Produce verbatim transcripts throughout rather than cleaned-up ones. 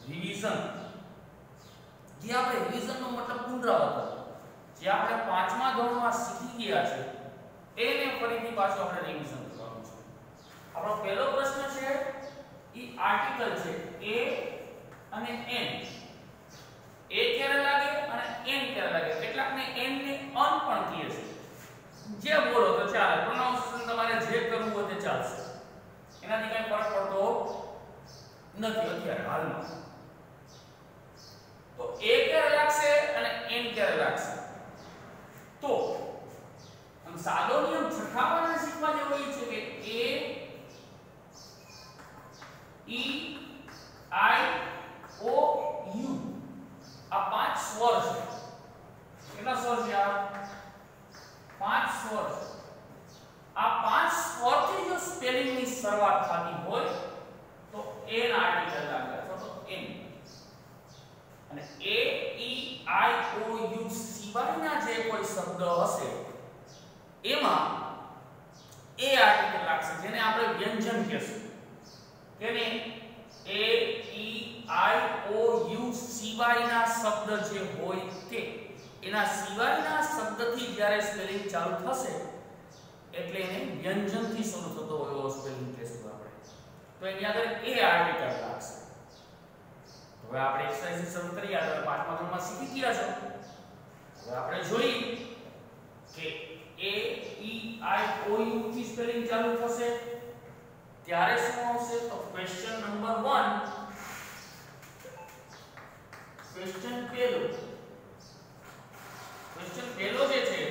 Revision, જે આપણે revision નો મતલબ પુનરાવર્તન, જે આપણે પાંચમા ધોરણમાં શીખી ગયા છે એને ફરીથી પાછું આપણે રિવિઝન કરવાનું છે. આપણો પહેલો પ્રશ્ન છે ઈ આર્ટિકલ છે એ અને એન. એ ક્યારે લાગે અને એન ક્યારે લાગે? કેટલાકને એન ને અન પણ કહે છે. જે બોલો તો ચાલે, પ્રોનાઉન્સિએશન તમારે જે કરવું હોય તે ચાલશે, એનાથી કઈ ફરક પડતો નથી અત્યારે હાલમાં. તો એ ક્યારે લાગશે અને એન ક્યારે લાગશે? તો આમ સાદો નિયમ છઠ્ઠામાં શીખવા જેવો એ છે કે એ ઈ આઈ ઓ યુ આ પાંચ સ્વર છે. કેટલા સ્વર છે? આ પાંચ સ્વર છે. આ પાંચ સ્વરથી જો સ્પેલિંગ ની શરૂઆત થતી હોય તો એન આર્ટિકલ લાગે અથવા તો એન. અને એ ઈ આઈ ઓ યુ સિવાયના જે કોઈ શબ્દ હશે એમાં એ આર્ટિકલ લાગશે, જેને આપણે વ્યંજન કહેશું. કેને? એ ઈ આઈ ઓ યુ સિવાયના શબ્દ જે હોય તે, એના સિવાયના શબ્દથી જ્યારે સ્પેલિંગ ચાલુ થશે એટલે એને વ્યંજનથી શરૂ થતો હોય એવો સ્પેલિંગ કહેશું આપણે. તો એની આગળ એ આર્ટિકલ લાગશે. હવે આપણે એક્સરસાઇઝ શરૂ કરીએ. આ તમે પાંચમા ધોરણમાં શીખી ગયા છો. હવે આપણે જોઈએ કે એ ઈ આઈ ઓ યુ થી સ્પેલિંગ ચાલુ થશે ત્યારે શું આવશે? તો ક્વેશ્ચન નંબર વન, ક્વેશ્ચન પહેલો ક્વેશ્ચન પહેલો જે છે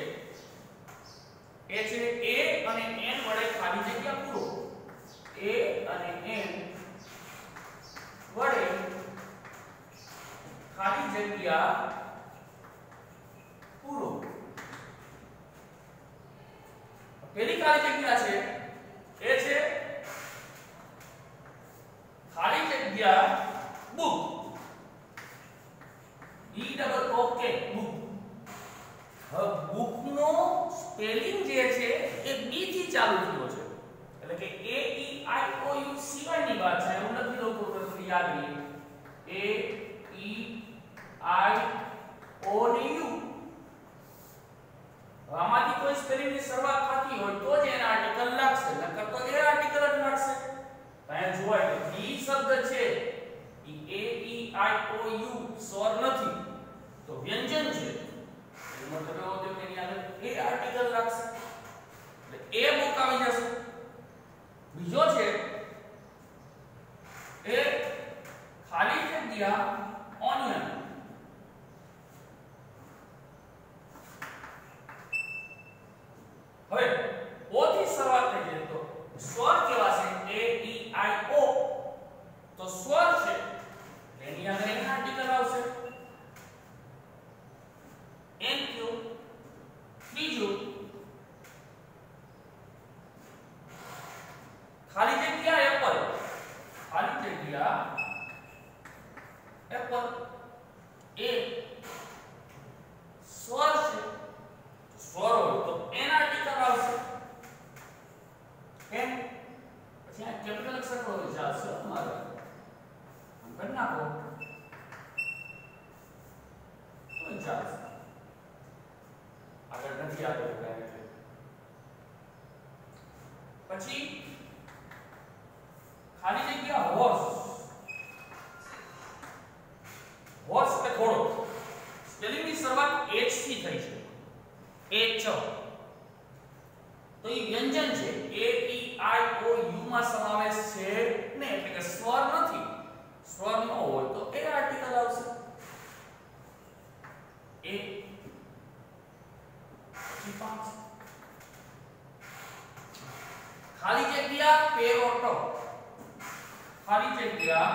એ છે એ અને એન વડે ખાલી જગ્યા પૂરો. એ અને એન વડે ખાલી જગ્યા પૂરો. પહેલી ખાલી જગ્યા છે એ છે ખાલી જગ્યા બુક. બી ડબલ ઓ કે બુક. હવે બુક નો સ્પેલિંગ જે છે એ બી થી ચાલુ થયો છે, એટલે કે એ ઈ આઈ ઓ યુ સિવાયની વાત છે. હું લખી દઉં તો તમને યાદ રહે. એ ઈ આઈ ઓ ને યુ. આમાંથી કોઈ સ્પેલિંગ ની શરૂઆત થતી હોય તો જ એના આર્ટિકલ લાગશે, નકર તો એ આર્ટિકલ જ લાગશે. અહીંયા જોવાય કે બી શબ્દ છે ઈ એ ઈ આઈ ઓ યુ સ્વર નથી તો વ્યંજન છે. એનો મતલબ એવો થયો કે એની આગળ એ આર્ટિકલ લાગશે એટલે એ બુક આવી જશે. બીજો છે એ ખાલી જગ્યા ઓનિયન. હવે ઓ થી શરૂઆત થઈ જાય તો સ્વર કેવા છે? એ ઈ આઈ ઓ તો સ્વર છે એની આગળ એન આર્ટિકલ આવશે. એન ક્યુ. બીજું ખાલી જગ્યા એપલ. ખાલી જગ્યા એપલ. એ સ્વર છે, સ્વર હોય તો એન આર્ટિકલ આવશે. એન પછી આ કેપિટલ અક્ષર હોય ચાલશે તમારે. આમ કરી નાખો તો ચાલશે. આગળ નથી આગળ એટલે પછી ખાલી જગ્યા હોર્સ. હોર્સ એટલે ઘોડો. સ્પેલિંગ ની શરૂઆત એચ થી થઈ છે. એચ તો એ વ્યંજન છે. એ ઈ આઈ ઓ યુ માં સમાવેશ છે ને, એટલે કે સ્વર નથી. સ્વર ન હોય તો એ આર્ટિકલ આવશે. એ પછી પાંચ ખાલી જગ્યા પેરોટો. ખાલી જગ્યા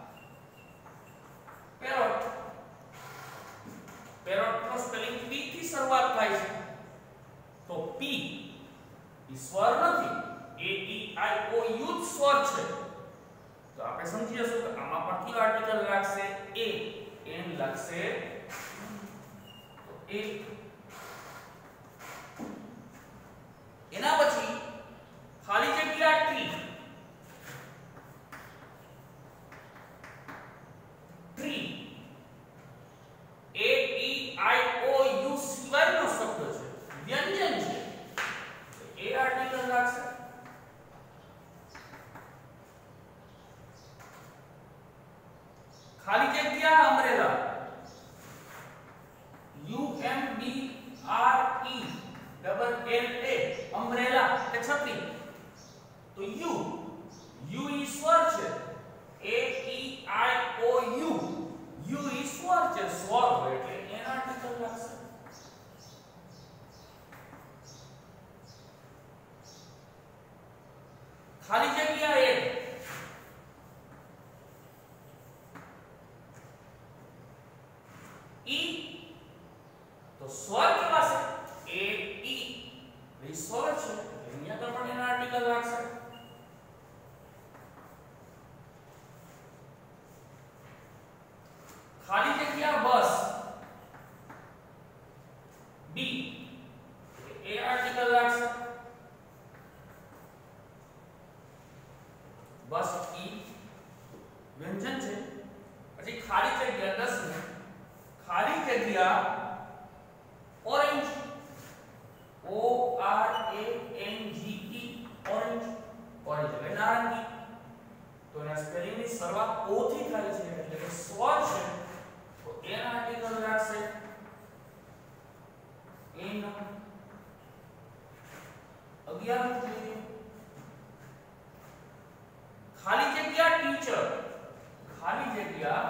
પેરોટ. પેરોટ નો સ્પેલિંગ પી થી શરૂઆત થાય છે તો પી ઈ સ્વર નથી. એ ઈ આઈ ઓ યુ સ્વર છે તો આપણે સમજી જશું કે આમાં પણ કયો આર્ટિકલ લાગશે? એ. એન લાગશે તો એ. એના પછી ખાલી જગ્યા ટી. જગ્યા umbrella, U M B R E double L A umbrella એટલે છત્રી. તો યુ યુ ઈ સ્વર છે, એ ઈ આઈ ઓ યુ, યુ ઈ સ્વર છે, સ્વર હોય એટલે એના આર્ટિકલ લાગશે. ખાલી જગ્યા એ ઈ તો સ્વર કેવા છે, એ ઈ એ સ્વર છે અહીંયા તો પણ એના આર્ટિકલ લાગશે. ખાલી જગ્યા બસ, બી એ આર્ટિકલ લાગશે. બસ ઈ વ્યંજન છે. પછી ખાલી જગ્યા દસ ને ખાલી જગ્યા orange, O R A N G E orange, orange એટલે નારંગી. તો એના સ્પેલિંગ ની શરૂઆત ઓ થી થાય છે એટલે કે સ્વર છે તો એના આર્ટિકલ લાગશે એન. અગિયાર જોઈએ ખાલી જગ્યા ટીચર, ખાલી જગ્યા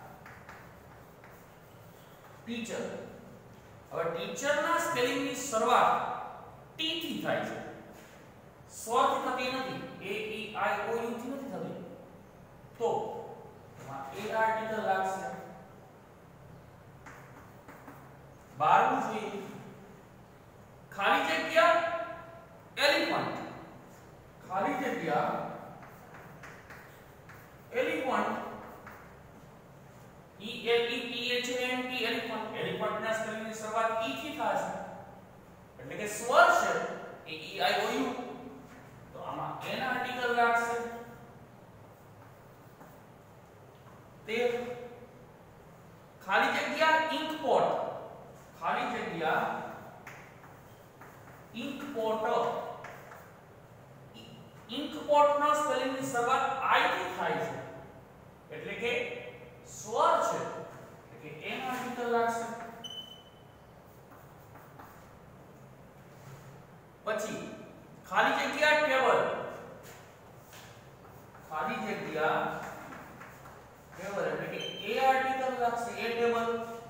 ટીચર. હવે ટીચર ના સ્પેલિંગ ની શરૂઆત ટી થી થાય છે, સ્વર થી થતી નથી, એ ઈ આઈ ઓ યુ થી નથી થતી. તો આ એ આર્ટિકલ લાગશે. બારમું જોઈએ ખાલી જગ્યા એલિફન્ટ, ખાલી જગ્યા elephant, E L E T H N T elephant. Elephant ના સ્પેલિંગ ની શરૂઆત ઈ થી થાય છે એટલે કે સ્વર છે, એ ઈ આઈ ઓ યુ. તો આમાં એના આર્ટિકલ લાગશે. તે ખાલી જગ્યા ઇન્કપોટ, ખાલી જગ્યા ઇન્કપોટ. ઇન્કપોટ નો સ્પેલિંગ ની શરૂઆત આઈ થી થાય છે એટલે કે સ્વર છે એટલે કે એના આર્ટિકલ લાગશે. પછી ખાલી જગ્યા ટેબલ, ખાલી જગ્યા ટેબલ એટલે કે એ આર્ટિકલ લાગશે, એ ટેબલ.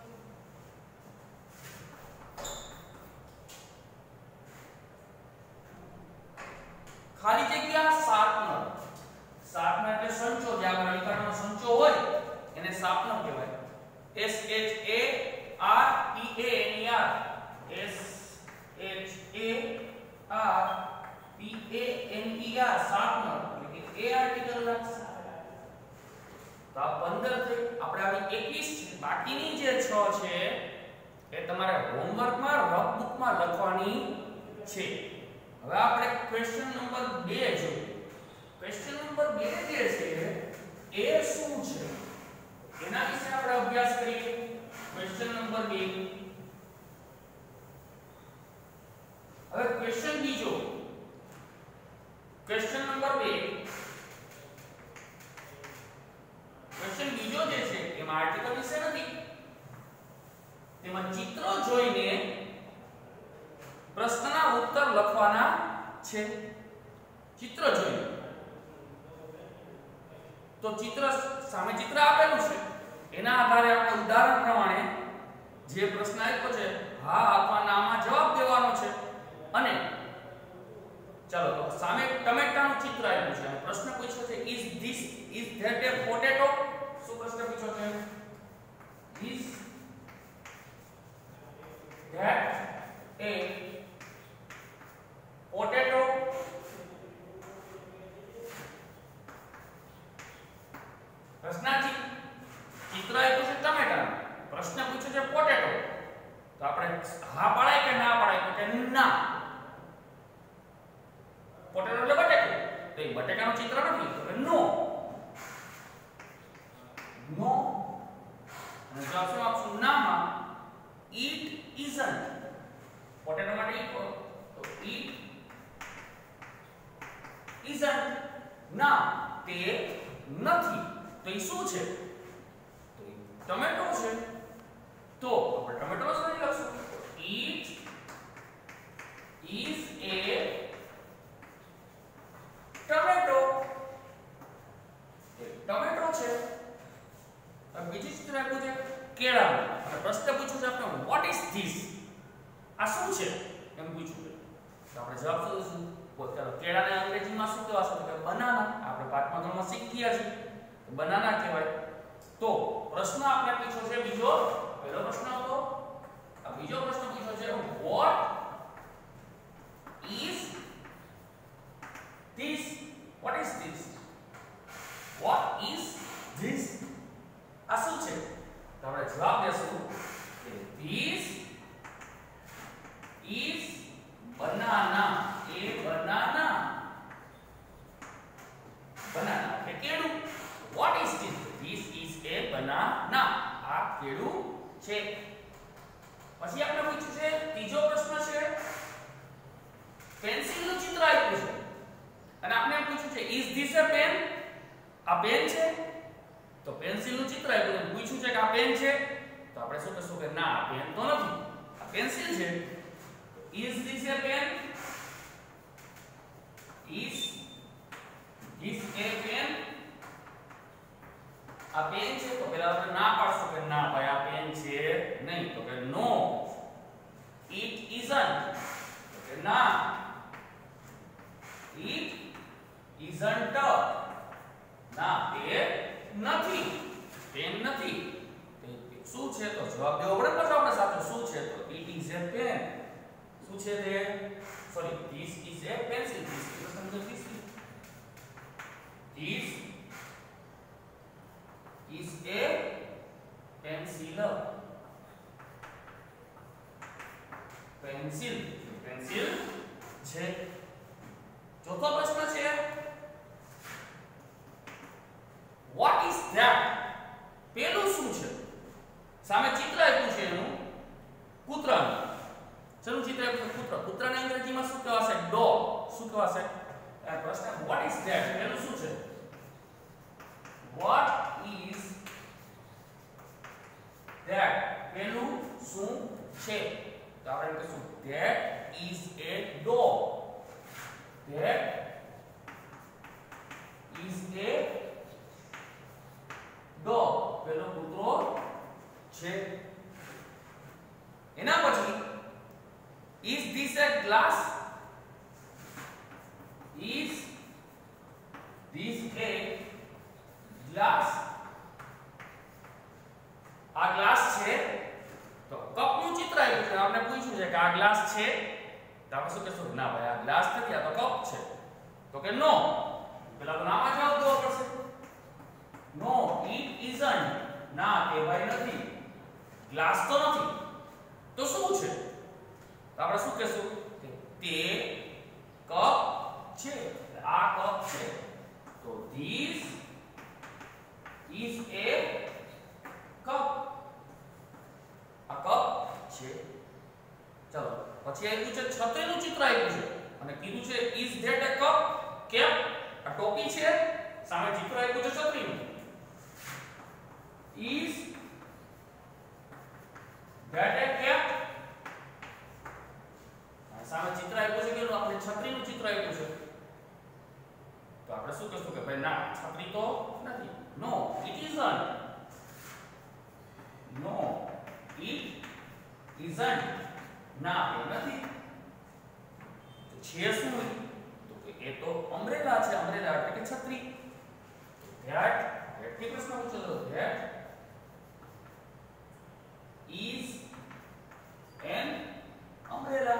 ખાલી જગ્યા શાર્પનર, શાર્પનર એટલે સંચો, જે આપણે અલંકારનો સંચો હોય એને શાર્પનર કહેવાય. S H A R P E N E R, S H A R P E N E R sharpener એટલે કે એ આર્ટિકલ લાગશે. તો આ પંદર થઈ, આપણે આવી એકવીસ છે. બાકીની જે છ છે એ તમારે હોમવર્કમાં રફ બુકમાં લખવાની છે. હવે આપણે ક્વેશ્ચન નંબર બે જોઈએ. ક્વેશ્ચન નંબર બે જે છે એ શું છે એના વિશે આપણે અભ્યાસ કરીએ. ક્વેશ્ચન નંબર બે. હવે ક્વેશ્ચન બીજો, ક્વેશ્ચન નંબર બે. ક્વેશ્ચન બીજો જે છે એમાં આર્ટિકલ વિશે નથી, તેમાં ચિત્રો જોઈને પ્રશ્નના ઉત્તર લખવાના છે. ચિત્ર જોઈએ તો ચિત્ર સામે ચિત્ર આપેલું છે એના આધારે આપણે ઉદાહરણ પ્રમાણે જે પ્રશ્ન આપ્યો છે હા અથવા નામાં જવાબ દેવાનો છે. અને ચાલો તો સામે ટમેટાનું ચિત્ર આપ્યું છે, પ્રશ્ન પૂછ્યો છે is this is that a potato. શું પ્રશ્ન પૂછ્યો છે? Is that a potato. પ્રશ્નાર્થ ચિત્ર આપ્યું છે ટમેટા, પ્રશ્ન પૂછ્યો છે પોટેટો. તો આપણે હા પાડાય કે ના પાડાય? તો કે ના. પોટેટો એટલે બટેકું, તો એ બટેકાનું ચિત્ર નથી તો કે નો. નો. અને જો આપણે આપશું નામાં ઈટ ઇઝન્ટ. પોટેટો માટે ઈટ તો ઈટ ઇઝન્ટ ના તે નથી. તો એ શું છે? તો એ ટમેટો છે તો આપણે ટમેટો જ નહીં લખશું. It is a tomato. એ ટમેટો છે. હવે બીજી ચિત્ર આપ્યું છે કેળાનું અને પ્રશ્ન પૂછ્યું છે આપણે what is this? આ શું છે એમ પૂછ્યું છે. તો આપણે જવાબ શું દઈશું? ચાલો કેળાને અંગ્રેજીમાં શું કહેવાશે? તો કે બનાના. આપણે પાંચમા ધોરણમાં શીખી ગયા છીએ તો બનાના કહેવાય. તો પ્રશ્ન આપણે પૂછ્યો છે બીજો. પહેલો પ્રશ્ન હતો આ બીજો પ્રશ્ન પૂછ્યો છે what is this? What is this? What is this? આ શું છે? તો આપણે જવાબ દેશું કે this is banana. A banana. banana એટલે કેળું. What is this? This is a banana. આ કેળું છે. પછી આપણે પૂછ્યું છે ત્રીજો પ્રશ્ન છે પેન્સિલ નું ચિત્ર આપ્યું છે અને આપણે એમ પૂછ્યું છે is this a pen? આ પેન છે? તો પેન્સિલ નું ચિત્ર આપ્યું છે પૂછ્યું છે કે આ પેન છે તો આપણે શું કહેશું કે ના આ પેન તો નથી આ પેન્સિલ છે. is this a pen? is this a pen? આ પેન છે તો પહેલા આપણે ના પાડશું કે ના ભાઈ આ પેન છે નહીં. તો કે no it isn't. તો કે ના it isn't. ના તે નથી. પેન નથી. શું છે? તો જવાબ દેવો પડે પછી આપણે સાચો શું છે? તો it is a pen. શું છે તે? Sorry this is a pencil. this is સમજો this this is a pencil. pencil pencil છે. ચોથો પ્રશ્ન છે what is that? પેલું શું છે? સામે ચિત્ર આપ્યું છે એનું કૂતરાનું. ચલું ચિત્ર આપ્યું છે કૂતરા. કૂતરાને અંગ્રેજીમાં શું કહેવાશે? ડોગ. શું કહેવાશે? આ પ્રશ્ન what is that? પેલું શું છે? what is that? પેલું શું છે? તો આપણે કહીશું that is a dog. that is a dog. પેલો કૂતરો છે. એના પછી is this a glass? is this a glass? આ ગ્લાસ છે તો કપનું ચિત્ર આવ્યું છે આપણે પૂછ્યું છે કે આ ગ્લાસ છે તો આપણે શું કહેશું? ના ભાઈ આ ગ્લાસ નથી આ તો કપ છે. તો કે નો પેલા તો નામાં જવાબ દેવો પડશે. નો it isn't. ના તે ભાઈ નથી. ગ્લાસ તો નથી. તો શું છે? તો આપણે શું કહેશું કે તે કપ છે. આ કપ છે. તો this is a cup. આ કપ છે. ચલો પછી આપ્યું છે છત્રીનું ચિત્ર આપ્યું છે અને કીધું છે is that a cup? Cap આ ટોપી છે. સામે ચિત્ર આપ્યું છે છત્રીનું. is that a cap? સામે ચિત્ર આપ્યું છે કે આપણે છત્રીનું ચિત્ર આપ્યું છે તો આપણે શું કહીશું કે ભાઈ ના છત્રી તો નથી. no it isn't. no it isn't. ના એ નથી. તો છે શું? તો કે એ તો અમ્બ્રેલા છે. અમ્બ્રેલા એટલે કે છત્રી. that that કે પ્રશ્ન પૂછ્યો that is an umbrella.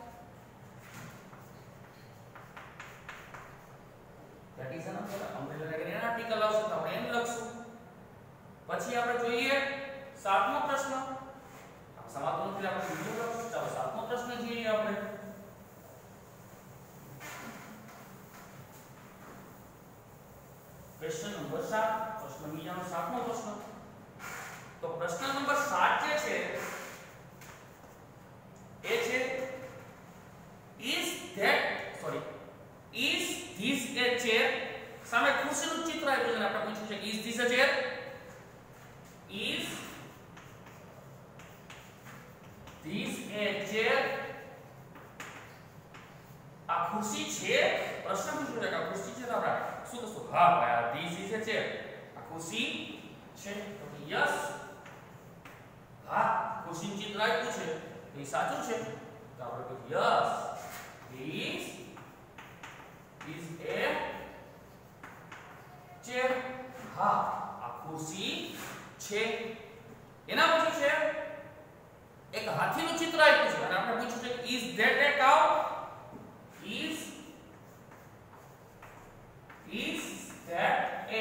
that is an umbrella. umbrella એટલે એના આર્ટિકલ આવશે તો આપણે એમ લખશું. પછી આપણે જોઈએ સાતમો પ્રશ્ન. સમાધાન એટલે આપણે બીજો લખશું. ચાલો સાતમો પ્રશ્ન જોઈએ આપણે. ક્વેશ્ચન નંબર સાત. પ્રશ્ન બીજાનો સાતમો પ્રશ્ન. તો પ્રશ્ન નંબર સાત જે છે એ છે is that sorry is this a chair? સામે ખુરશીનું ચિત્ર આપ્યું છે અને આપણે પૂછ્યું છે is this a chair? is હા ખુશીનું ચિત્ર આપ્યું છે એ સાચું છે તો આપણે કહીએ yes this is a chair હા આ ખુરશી છે એના પછી છે એક હાથીનું ચિત્ર આપ્યું છે અને આપણે પૂછ્યું છે is that a cow is is that a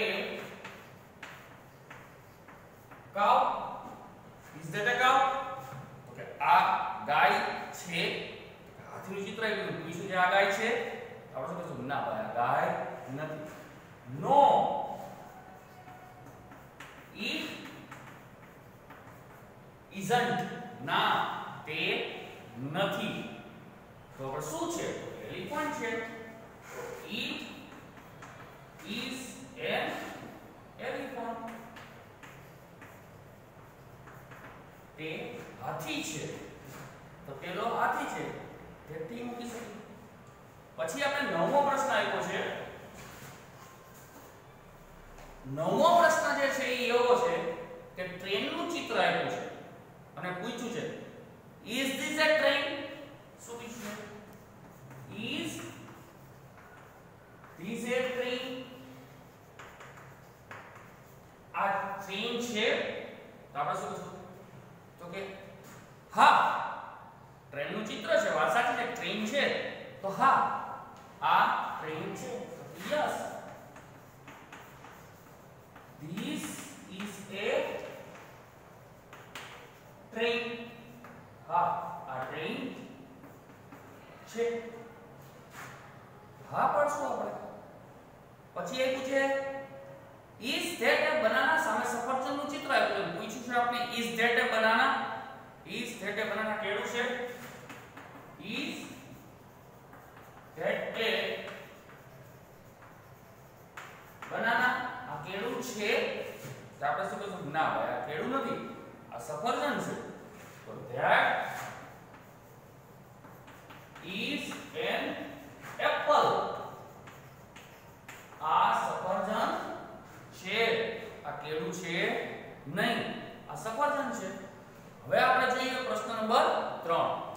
cow is that a cow okay આ ગાય છે હાથીનું ચિત્ર આપ્યું છે પૂછ્યું છે આ ગાય છે આપણે શું કહીશું ના ભાઈ આ ગાય નથી નો it isn't ના તે નથી તો હવે શું છે એલિફન્ટ છે તો it is an elephant તે હાથી છે તો પેલો હાથી છે તે ટી મૂકી શકીએ પછી આપણે નવમો પ્રશ્ન આપ્યો છે નવમો પ્રશ્ન જે છે એ એવો છે કે ટ્રેનનું ચિત્ર આપ્યું છે અને પૂછ્યું છે ઇઝ ધીસ અ ટ્રેન શું પૂછ્યું છે ઇઝ ધીસ અ ટ્રેન આ ટ્રેન છે તો આપણે શું કહીશું તો કે હા ટ્રેનનું ચિત્ર છે વાત સાચી છે ટ્રેન છે તો હા આ ટ્રેન છે yes This is a train. હા આ ટ્રેન છે હા પડશું આપણે પછી એ પૂછે is that a banana સામે સફરજનનું ચિત્ર આપ્યું છે પૂછ્યું છે આપણે is that a banana is that a banana કેળું છે is that a banana આ કેળું છે તો આપણે શું કહીશું ના ભાઈ આ કેળું નથી આ સફરજન છે તો that is an apple આ સફરજન છે આ કેળું છે નહીં આ સફરજન છે હવે આપણે જોઈએ પ્રશ્ન નંબર ત્રણ